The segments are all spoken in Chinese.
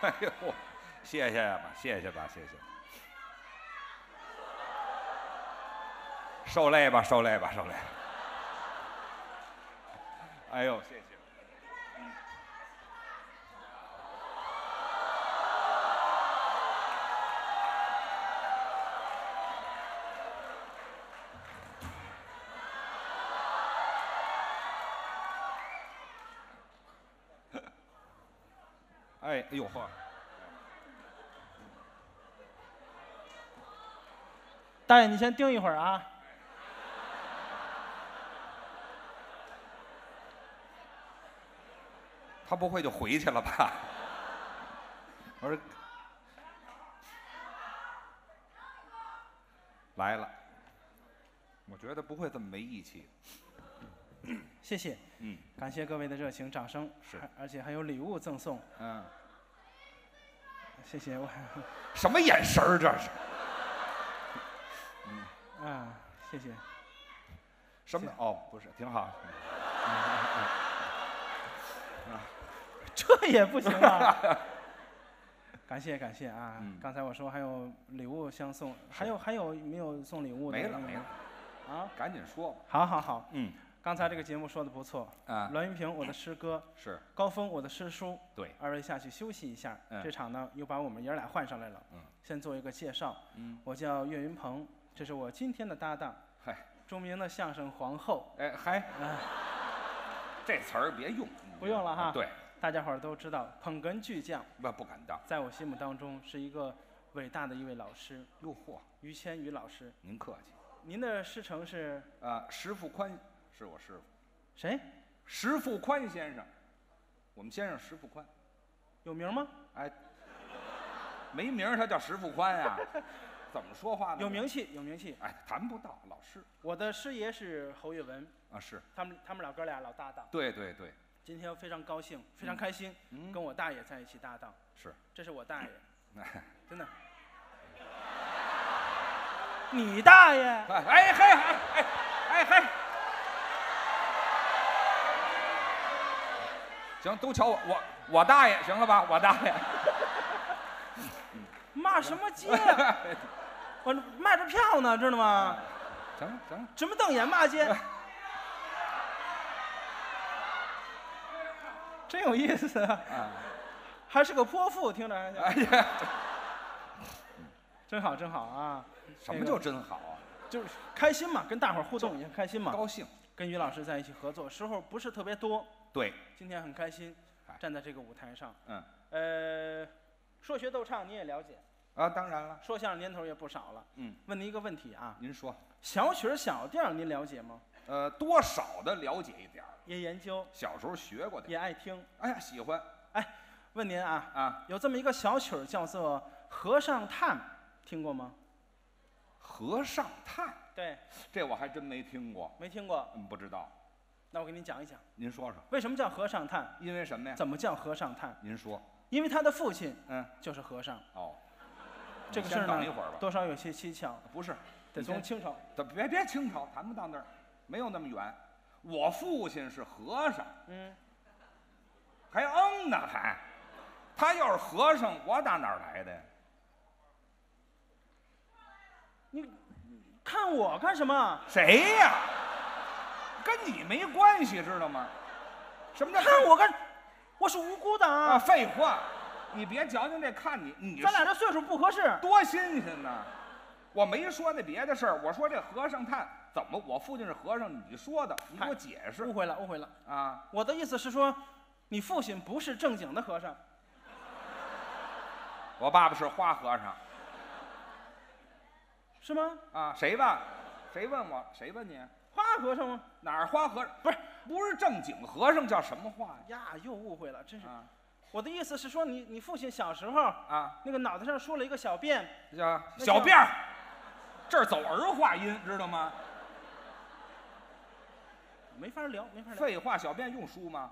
哎呦，谢谢吧，谢谢吧，谢谢。受累吧，受累吧，受累。哎呦，谢谢。哎呦呵， 大爷，你先盯一会儿啊。 他不会就回去了吧？我说来了，我觉得不会这么没义气。 谢谢，感谢各位的热情掌声， 是， 而且还有礼物赠送。谢谢我。 什么眼神儿这是？ 谢谢。 什么？哦，不是，挺好。 这也不行啊！感谢感谢啊！刚才我说还有礼物相送，还有没有送礼物的？ 没了没了。 啊， 赶紧说。 好好好。刚才这个节目说的不错啊。 栾云平，我的师哥是。 高峰，我的师叔。 对。 二位下去休息一下。这场呢又把我们爷俩换上来了。先做一个介绍。我叫岳云鹏，这是我今天的搭档。 嗨。 著名的相声皇后。 哎嗨。这词儿别用。 不用了哈。 对。 大家伙儿都知道，捧哏巨匠， 不敢当， 在我心目当中是一个伟大的一位老师。 哟嚯， 于谦于老师， 您客气。 您的师承是？ 石富宽是我师傅。 谁？ 石富宽先生，我们先生石富宽， 有名吗？ 哎，没名他叫石富宽呀？怎么说话呢？ 有名气，有名气。 哎，谈不到老师。 我的师爷是侯月文啊，是他们老哥俩老搭档。 对对对。 今天非常高兴，非常开心，跟我大爷在一起搭档。 是， 这是我大爷，真的。你大爷？ 哎嘿哎嘿，行，都瞧我大爷，行了吧？我大爷。 骂什么街？我卖着票呢，知道吗？ 行了行了， 直目瞪眼骂街。真有意思啊！还是个泼妇，听着。哎呀，真好真好啊！ 什么叫真好啊？ 就是开心嘛，跟大伙儿互动也开心嘛。 高兴。 跟于老师在一起合作时候不是特别多。 对。 今天很开心，站在这个舞台上。说学逗唱你也了解啊？当然了。 说相声年头也不少了。问您一个问题啊。 您说。 小曲小调您了解吗？ 多少的了解一点。 也研究， 小时候学过的， 也爱听。 哎呀，喜欢。 哎，问您啊，有这么一个小曲儿叫做《和尚叹》，听过吗？ 和尚叹。 对， 这我还真没听过。 没听过？ 不知道。 那我给您讲一讲。 您说说。 为什么叫和尚叹？ 因为什么呀？ 怎么叫和尚叹？ 您说。 因为他的父亲，就是和尚。 哦。 这个事儿呢， 一会儿吧。 多少有些蹊跷。 不是， 得从清朝。 别清朝，谈不到那儿，没有那么远。我父亲是和尚，还呢还，他要是和尚，我打哪儿来的呀？ 你看我干什么？ 谁呀？跟你没关系，知道吗？什么叫看我干？我是无辜的啊！ 废话，你别矫情这看你， 咱俩这岁数不合适， 多新鲜呐！我没说那别的事儿，我说这和尚叹怎么？我父亲是和尚，你说的，你给我解释。 误会了，误会了啊！ 我的意思是说，你父亲不是正经的和尚。 我爸爸是花和尚。 是吗？ 啊，谁吧？谁问我？谁问你？ 花和尚吗？ 哪儿花和尚？不是正经和尚，叫什么话呀？又误会了，真是。我的意思是说，你父亲小时候那个脑袋上梳了一个小辫， 叫小辫儿。这儿走儿化音，知道吗？ 没法聊，没法聊。 废话，小辫用梳吗？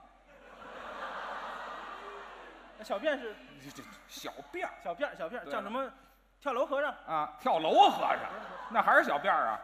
小辫是这小辫儿， 小辫儿叫什么？跳楼和尚啊，跳楼和尚，那还是小辫儿啊？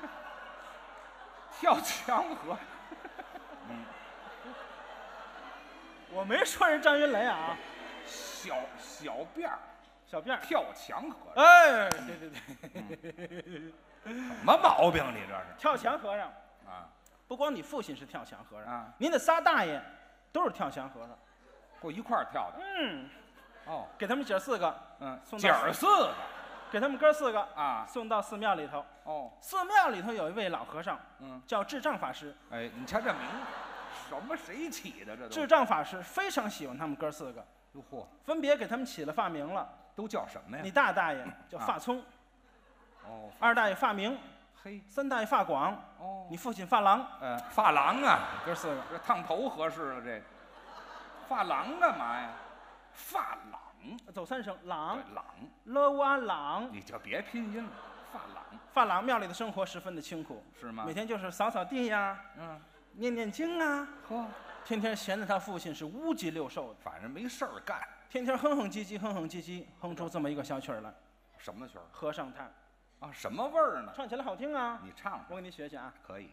跳墙和尚。 我没说人张云雷啊。 小辫儿， 小辫儿跳墙和尚。 哎，对， 什么毛病？你这是跳墙和尚啊？ 不光你父亲是跳墙和尚啊， 您的仨大爷都是跳墙和尚， 跟我一块儿跳的。哦， 给他们姐4个， 姐儿4个， 给他们哥4个啊， 送到寺庙里头。 哦， 寺庙里头有一位老和尚，叫智障法师。 哎，你瞧这名字，什么谁起的？这都智障法师非常喜欢他们哥4个， 哟嚯， 分别给他们起了发名了。 都叫什么呀？ 你大爷叫发聪， 哦， 二大爷发明， 嘿， 三大爷发广， 哦， 你父亲发廊， 发廊啊， 哥4个， 这烫头合适了，这个发廊干嘛呀？发廊， 走3声，朗， 朗， 了哇朗， 你就别拼音了，发廊， 发廊庙里的生活十分的清苦， 是吗？ 每天就是扫扫地呀，念念经啊， 呵， 天天闲着他父亲是乌鸡六兽的， 反正没事儿干， 天天哼哼唧唧，哼出这么一个小曲儿来。 什么曲儿？ 和尚叹啊，什么味儿呢？ 唱起来好听啊！ 你唱， 我给你学学啊。 可以。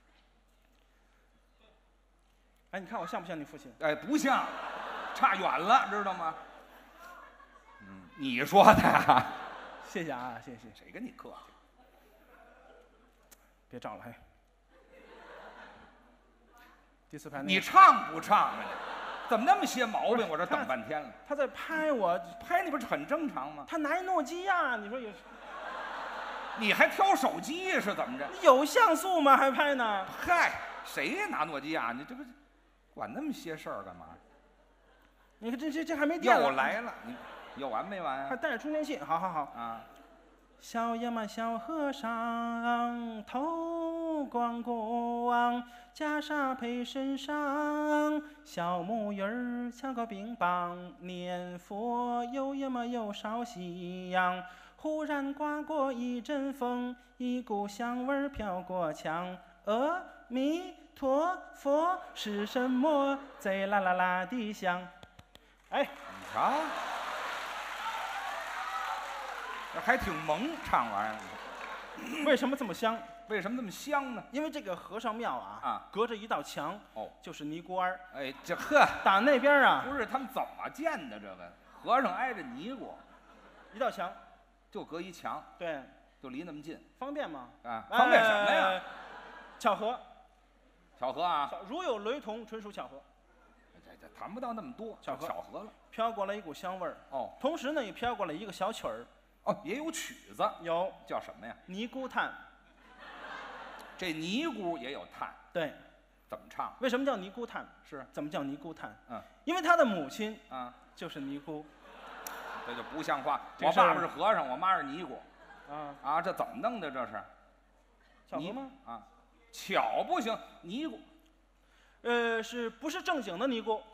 哎，你看我像不像你父亲？ 哎，不像，差远了，知道吗？你说的呀？ 谢谢啊，谢谢。 谁跟你客气？ 别找了，嘿。第4排你唱不唱啊？怎么那么些毛病？我这等半天了。 他在拍我， 拍你不是很正常吗？ 他拿一诺基亚，你说有？ 你还挑手机是怎么着？ 有像素吗？还拍呢？ 嗨，谁拿诺基亚？你这不管那么些事儿干嘛？ 你看这还没电了。 又来了，你有完没完啊？ 还带着充电器，好啊。小呀嘛小和尚头光光，袈裟配身上，小木鱼儿敲个冰棒，念佛有呀嘛有烧西洋。忽然刮过一阵风，一股香味儿飘过墙。阿弥陀佛是什么？贼啦啦啦的响。哎， 你瞧。还挺萌，唱玩意儿，为什么这么香？ 为什么这么香呢？ 因为这个和尚庙隔着一道墙，就是尼姑庵。 哎，这呵， 打那边啊， 不是他们怎么建的？这个和尚挨着尼姑， 一道墙， 就隔一墙， 对， 就离那么近， 方便吗？ 方便什么呀？ 巧合， 巧合啊！ 如有雷同，纯属巧合。 这谈不到那么多，巧合了。 飘过来一股香味儿，同时呢也飘过来一个小曲儿。 也有曲子， 有叫什么呀？ 尼姑叹。 这尼姑也有叹， 对， 怎么唱？ 为什么叫尼姑叹？ 是怎么叫尼姑叹？因为他的母亲就是尼姑， 这就不像话。我爸爸是和尚，我妈是尼姑，这怎么弄的？这是巧合吗？ 巧不行，尼姑， 是不是正经的尼姑？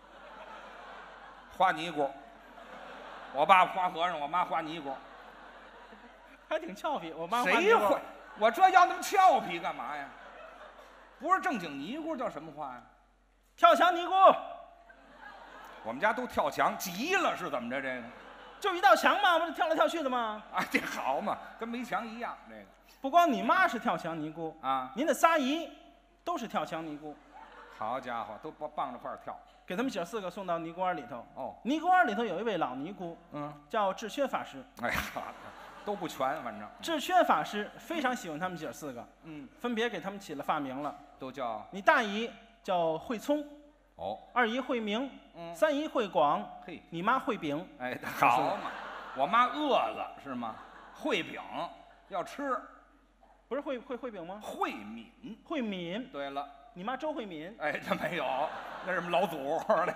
花尼姑。我爸花和尚，我妈花尼姑， 还挺俏皮。我妈谁会？我这要那么俏皮干嘛呀？不是正经尼姑叫什么话呀？ 跳墙尼姑。 我们家都跳墙，急了是怎么着？这个就一道墙嘛，不是跳来跳去的吗？ 这好嘛，跟没墙一样。这个不光你妈是跳墙尼姑您的仨姨都是跳墙尼姑。 好家伙，都傍着块跳。 给他们姐4个送到尼姑庵里头。 尼姑庵里头有一位老尼姑，叫智缺法师。 哎呀，都不全，反正。 智缺法师非常喜欢他们姐4个，分别给他们起了发名了， 都叫。 你大姨叫慧聪，二姨慧明，三姨慧广， 嘿， 你妈慧饼。 哎，好嘛，我妈饿了是吗？慧饼要吃， 不是慧饼吗？ 慧敏， 慧敏。 对了。 你妈周慧敏？ 哎，这没有，那是什么老祖那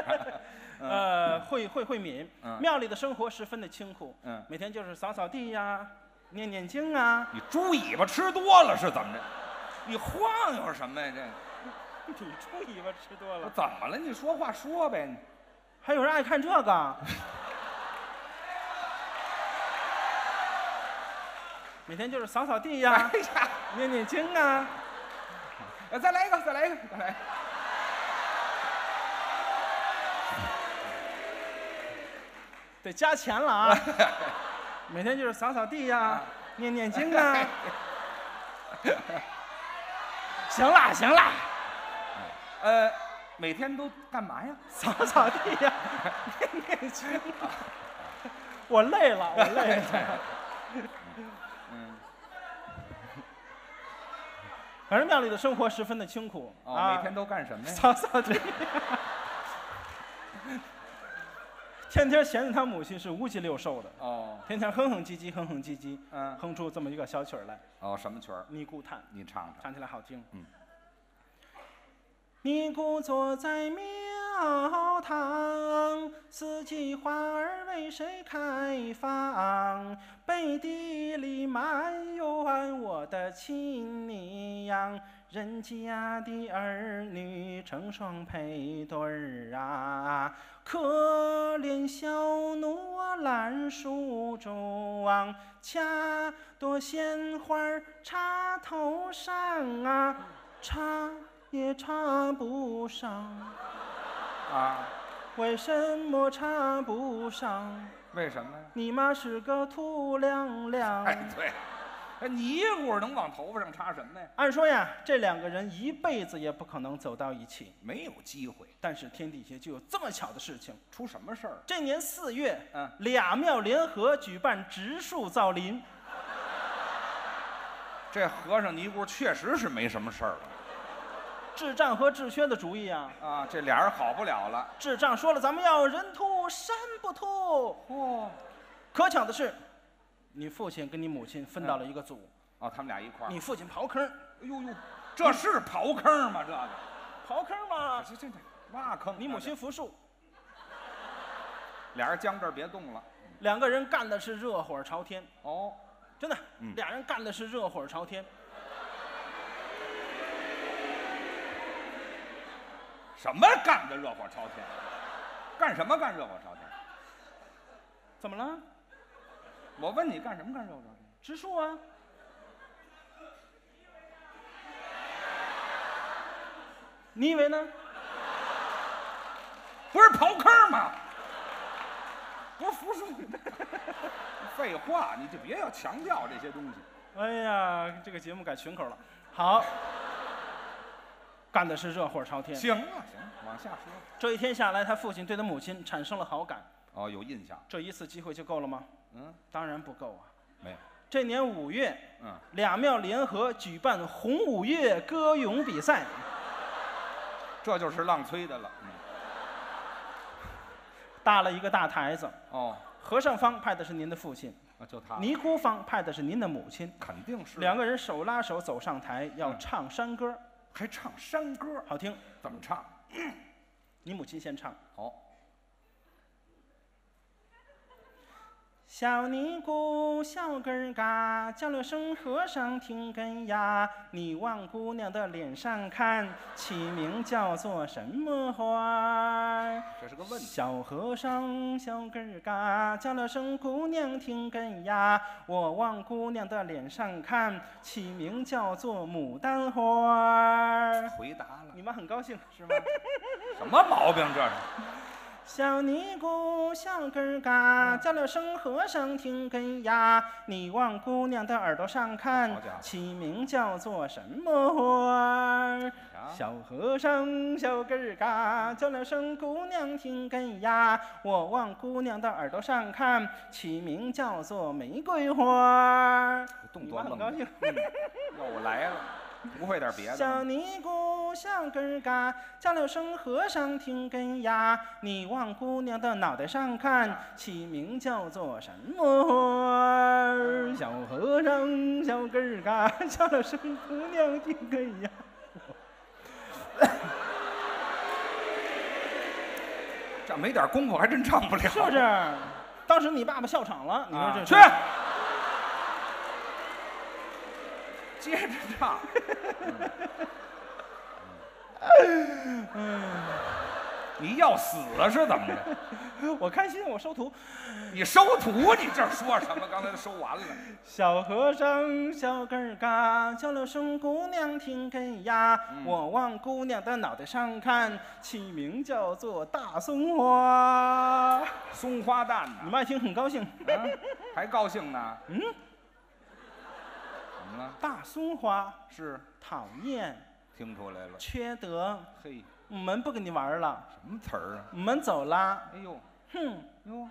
是。慧敏，庙里的生活十分的清苦，每天就是扫扫地呀，念念经啊。 你猪尾巴吃多了是怎么着？你晃悠什么呀？这你猪尾巴吃多了？ 怎么了？你说话说呗。 还有人爱看这个？每天就是扫扫地呀，念念经啊。 再来一个。 得加钱了啊！每天就是扫扫地呀，念念经啊。行了。 每天都干嘛呀？ 扫扫地呀，念经。我累了，我累了。反正庙里的生活十分的清苦啊。每天都干什么呀？ 扫扫地。天天嫌着他母亲是无鸡六兽的哦， 天天哼哼唧唧，哼哼唧唧，哼出这么一个小曲儿来。 哦，什么曲儿？ 尼姑叹， 你唱唱， 唱起来好听。 尼姑坐在庙堂，四季花儿为谁开放？背地里埋怨我的亲娘，人家的儿女成双配对儿啊，可怜小奴懒梳妆，掐朵鲜花插头上啊，插也插不上啊？ 为什么插不上？ 为什么呀？ 你妈是个土亮亮。 哎，对，尼姑能往头发上插什么呀？ 按说呀，这两个人一辈子也不可能走到一起， 没有机会。 但是天底下就有这么巧的事情， 出什么事儿？ 这年4月，俩庙联合举办植树造林。 这和尚尼姑确实是没什么事儿了。 智障和智轩的主意啊！ 啊，这俩人好不了了。 智障说了，咱们要人秃山不秃。可巧的是，你父亲跟你母亲分到了一个组。 哦，他们俩一块儿。 你父亲刨坑。 哎呦呦，这是刨坑吗？这个刨坑吗？ 这挖坑。 你母亲扶树。 俩人僵这儿别动了。 两个人干的是热火朝天。 哦， 真的，俩人干的是热火朝天。 什么干的热火朝天？干什么干热火朝天？ 怎么了？ 我问你干什么干热火朝天？ 植树啊。你以为呢？ 不是刨坑吗？不是扶树。废话，你就别要强调这些东西。 哎呀，这个节目改群口了。好。干的是热火朝天。 行，往下说。 这一天下来，他父亲对他母亲产生了好感。 哦，有印象。 这一次机会就够了吗？当然不够啊。 没有。 这年5月，俩庙联合举办红五月歌咏比赛。 这就是浪催的了。 搭了一个大台子。 哦。 和尚方派的是您的父亲。 就他。 尼姑方派的是您的母亲。 肯定是。 两个人手拉手走上台，要唱山歌。 还唱山歌， 好听。 怎么唱？ 你母亲先唱。 好。 小尼姑小根儿嘎，叫了声和尚听根呀。你往姑娘的脸上看，起名叫做什么花？ 这是个问题。 小和尚小根儿嘎，叫了声姑娘听根呀。我往姑娘的脸上看，起名叫做牡丹花。 回答了。 你们很高兴是吗？ 什么毛病这是？ 小尼姑小根儿嘎，叫了声和尚听根呀。你往姑娘的耳朵上看，起名叫做什么花？小和尚小根儿嘎，叫了声姑娘听根呀。我往姑娘的耳朵上看，起名叫做玫瑰花。 动作很高兴。 又来了。不会点别的。 小尼姑小根儿嘎，叫了声和尚听根呀。你往姑娘的脑袋上看，起名叫做什么花？小和尚小根儿嘎，叫了声姑娘听根呀。 这没点功夫还真唱不了。 是不是？当时你爸爸笑场了，你说这去。接着唱。你要死了是怎么着？ 我开心，我收徒。 你收徒？你这说什么？刚才都收完了。 小和尚小根儿嘎，叫了声姑娘听根呀。我往姑娘的脑袋上看，起名叫做大松花。 松花蛋呢？ 你们爱听很高兴。 还高兴呢？怎么了？ 大松花是讨厌， 听出来了， 缺德。 嘿， 我们不跟你玩了。 什么词儿啊？ 我们走了。 哎呦， 哼， 哟，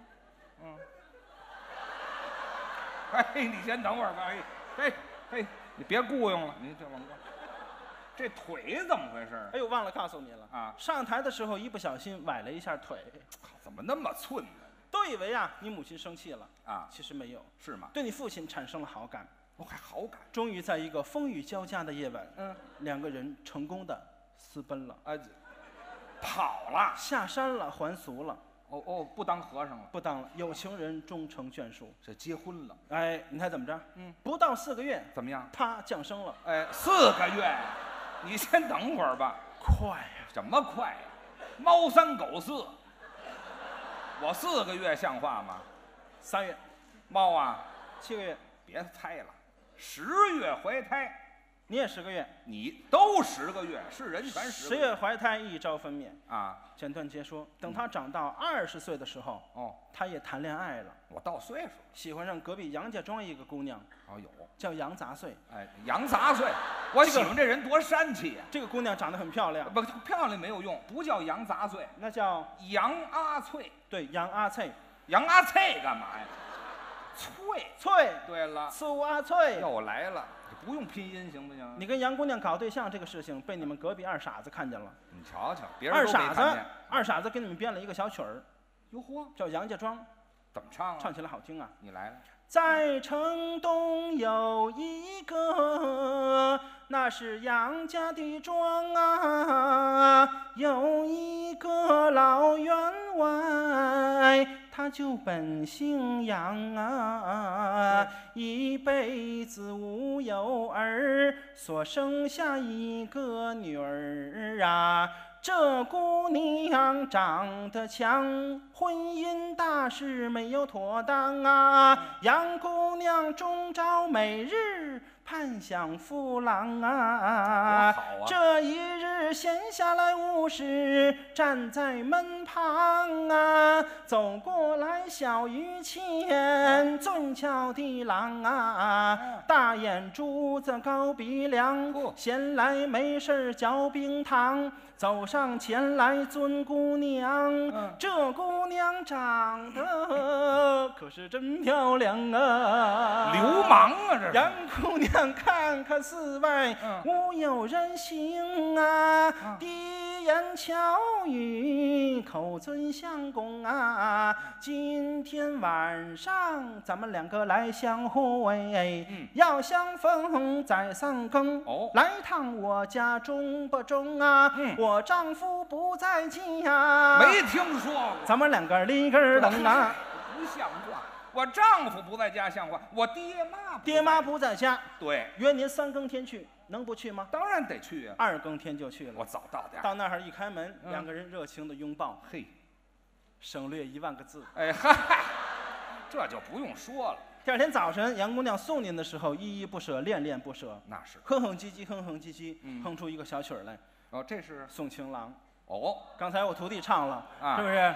哎，你先等会儿吧。嘿，你别雇佣了，你这往过。这腿怎么回事？ 哎呦，忘了告诉你了啊！ 上台的时候一不小心崴了一下腿。 怎么那么寸呢？ 都以为啊，你母亲生气了啊， 其实没有， 是吗？ 对你父亲产生了好感。 我还好感。 终于在一个风雨交加的夜晚，两个人成功的私奔了。 跑了， 下山了，还俗了。 哦，不当和尚了， 不当了。有情人终成眷属， 这结婚了。 哎，你猜怎么着？不到4个月， 怎么样？ 他降生了。 哎，4个月，你先等会儿吧。 快呀！ 什么快呀？猫3狗4，我4个月像话吗 ？3月， 猫啊 7个月， 别猜了，10月怀胎。 你也10个月， 你都10个月，是人全10个月。 10月怀胎，1朝分娩啊。 简短截说，等他长到20岁的时候，他也谈恋爱了。 我到岁数， 喜欢上隔壁杨家庄一个姑娘。 有， 叫杨杂碎。 哎，杨杂碎，我喜欢这人多煽气呀！ 这个姑娘长得很漂亮。 不，漂亮没有用，不叫杨杂碎， 那叫杨阿翠。 对，杨阿翠。 杨阿翠干嘛呀？翠。对了， 醋阿翠。 又来了。不用拼音行不行？ 你跟杨姑娘搞对象这个事情被你们隔壁二傻子看见了。 你瞧瞧，别人都没看见。 二傻子给你们编了一个小曲儿， 哟嚯， 叫《杨家庄》。 怎么唱啊？ 唱起来好听啊！ 你来了。 在城东有一个，那是杨家的庄啊，有一个老员外，他就本姓杨啊，一辈子无有儿，所生下一个女儿啊。这姑娘长得强，婚姻大事没有妥当啊。杨姑娘终朝每日盼享夫郎啊。这一日闲下来无事，站在门旁啊，走过来小于前，俊俏的郎啊，大眼珠子高鼻梁，闲来没事嚼冰糖。走上前来尊姑娘，这姑娘长得可是真漂亮啊！ 流氓啊，这是！ 杨姑娘看看四外，无有人行啊，低言巧语，口尊相公啊。今天晚上咱们两个来相会，要相逢在3更，来趟我家中不中啊？我丈夫不在家， 没听说过。 咱们两个立根等啊， 不像话。我丈夫不在家像话，我爹妈不在家。 对， 约您3更天去，能不去吗？ 当然得去啊。 2更天就去了。 我早到点。 到那儿一开门，两个人热情的拥抱， 嘿， 省略1万个字。 哎嗨，这就不用说了。 第2天早晨，杨姑娘送您的时候，依依不舍，恋恋不舍。 那是， 哼哼唧唧，哼哼唧唧，哼出一个小曲儿来。 这是送情郎。 刚才我徒弟唱了，是不是？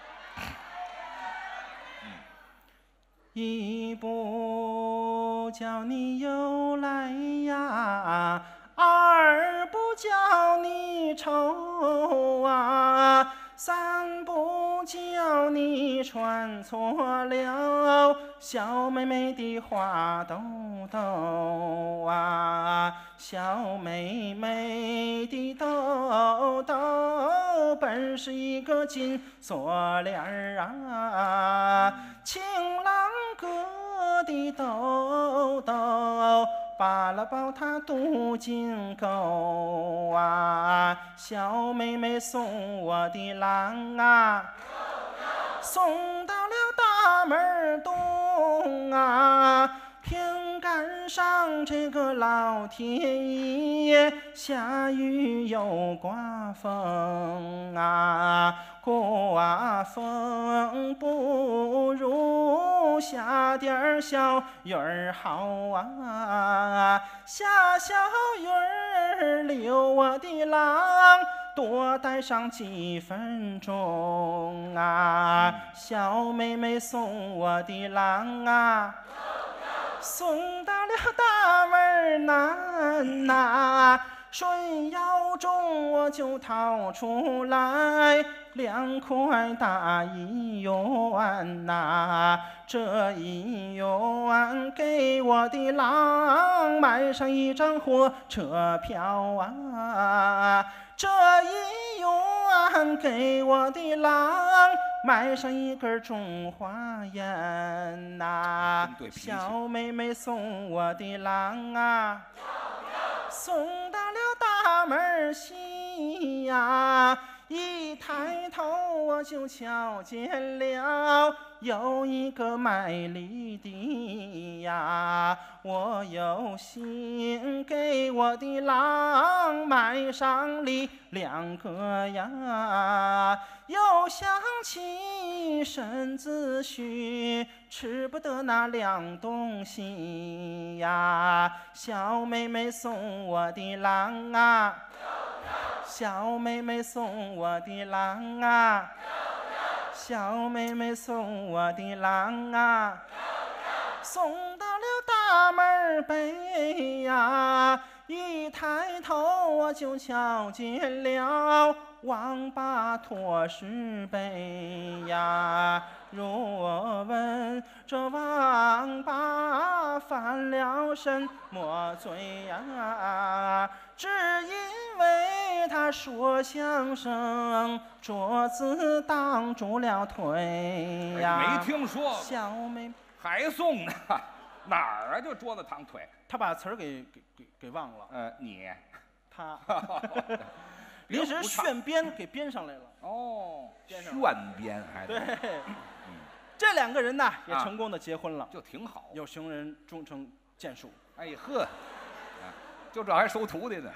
一不叫你又来呀，2不叫你愁啊，3不叫你穿错了小妹妹的花兜兜啊，小妹妹的兜兜本是一个金锁链儿啊，情郎哥的兜兜扒了抱他镀金钩啊，小妹妹送我的郎啊，送到了大门东啊，偏赶上这个老天爷下雨又刮风啊，刮风不如下点小雨儿好啊，下小雨儿留我的郎多待上几分钟啊，小妹妹送我的郎啊，送到了大门南呐， 水腰中我就掏出来2块大1元呐，这1元给我的郎买上一张火车票啊，这1元给我的郎买上一根中华烟呐，小妹妹送我的郎啊，送到了大门西呀，一抬头我就瞧见了有一个卖梨的呀，我有心给我的郎买上梨2个呀，又想起身子虚，吃不得那2东西呀，小妹妹送我的郎啊，小妹妹送我的郎啊，小妹妹送我的郎啊，送到了大门北呀，一抬头我就瞧见了王八驮石碑呀，若问这王八犯了什么罪呀，只因为他说相声，桌子挡住了腿呀。 没听说过。 小妹还送呢？哪儿啊？就桌子躺腿。 他把词儿给忘了。 你。 他。临时炫编给编上来了。 哦，炫编还对。这2个人呢也成功的结婚了， 就挺好。 有情人终成眷属。 哎呵，就这还收徒弟呢。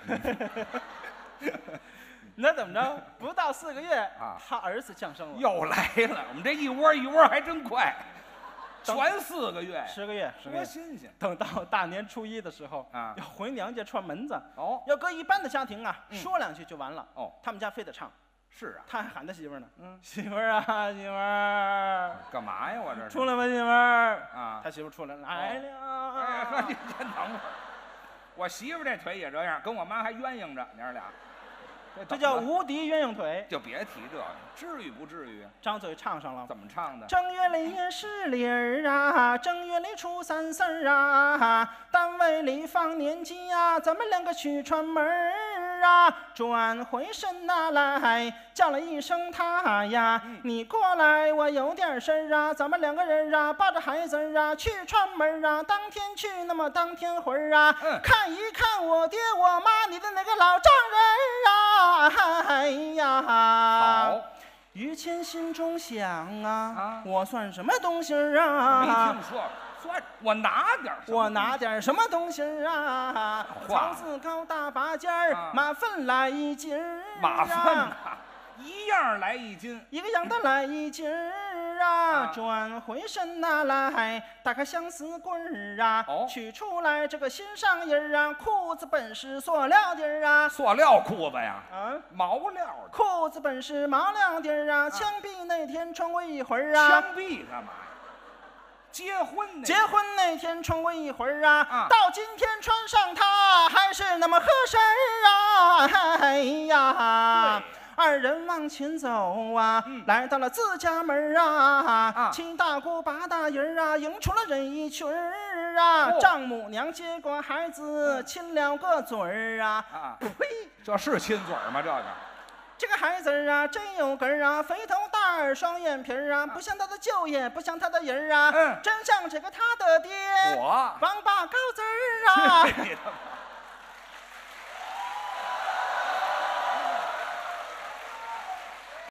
那怎么着？不到4个月啊，他儿子降生了。 又来了，我们这一窝还真快，全4个月 ，10个月， 多新鲜！ 等到大年初1的时候啊， 要回娘家串门子。 哦， 要搁一般的家庭啊，说2句就完了。 哦， 他们家非得唱。 是啊， 他还喊他媳妇呢。媳妇儿啊，媳妇儿， 干嘛呀？我这出来吧，媳妇儿啊。 他媳妇出来来了。 哎呵，你先等会儿。我媳妇这腿也这样，跟我妈还鸳鸯着，娘俩。 这叫无敌鸳鸯腿。 就别提这个，至于不至于？ 张嘴唱上了。 怎么唱的？ 正月里也是里儿啊，正月里初3、4啊，单位里放年假，咱们2个去串门儿啊。转回身呐来，叫了一声他呀，你过来，我有点事儿啊。咱们2个人啊，抱着孩子啊，去串门啊。当天去，那么当天回啊。看一看我爹我妈，你的那个老丈人啊。哎呀， 好。 于谦心中想啊，我算什么东西啊？ 没听说，算我拿点什么？ 我拿点什么东西啊？草字高大8件儿，马粪来1斤儿。 马粪呐，一样来1斤， 一个样的来1斤儿啊。转回身呐来，打开相思柜儿啊，取出来这个新上衣儿啊，裤子本是塑料底儿啊。 塑料裤子呀？毛料的。 裤子本是毛料底儿啊，枪毙那天穿过一回儿啊。 枪毙干嘛呀？结婚那天穿过一回儿啊，到今天穿上它还是那么合身儿啊。哎呀。2人往前走啊，来到了自家门啊，7大姑8大姨儿啊，迎出了人一群儿啊。丈母娘接过孩子，亲了个嘴儿啊。呸！ 这是亲嘴吗？ 这个孩子啊，真有根儿啊，肥头大耳，双眼皮儿啊，不像他的舅爷，不像他的人儿啊，真像这个他的爹，王八羔子儿啊。